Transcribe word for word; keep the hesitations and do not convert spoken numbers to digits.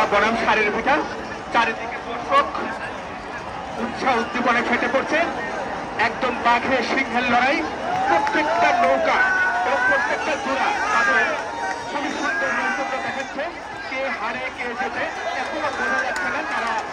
বনাম ষাঁড়ের পিঠা। চারিদিকে দর্শক উৎসাহ উদ্দীপনে ফেটে পড়ছে, একদম বাঘের সিংহের লড়াই। প্রত্যেকটা নৌকা এবং প্রত্যেকটা জোড়া তাদের খুবই সুন্দর নৈপুণ্য দেখাচ্ছে। কে হারে কে জেতে এখনো বোঝা যাচ্ছে না, তারা